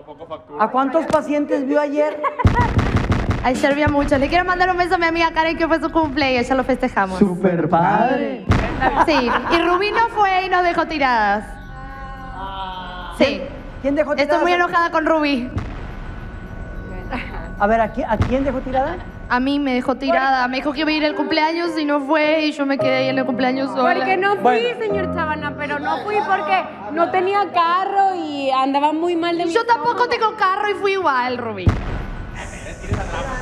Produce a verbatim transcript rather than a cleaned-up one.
¿A cuántos pacientes vio ayer? Ay, servía mucho. Le quiero mandar un beso a mi amiga Karen, que fue su cumple y ella lo festejamos. ¡Súper padre! Sí, y Rubí no fue y nos dejó tiradas. Sí. ¿Quién dejó tiradas? Estoy muy enojada con Rubí. A ver, ¿a quién, ¿a quién dejó tirada? A mí me dejó tirada. Me dijo que iba a ir al cumpleaños y no fue y yo me quedé ahí en el cumpleaños sola. Porque no fui, Bueno. señor Chavana, pero no fui porque no tenía carro y andaba muy mal de mi Yo tampoco estómago. tengo carro y fui igual, Rubí.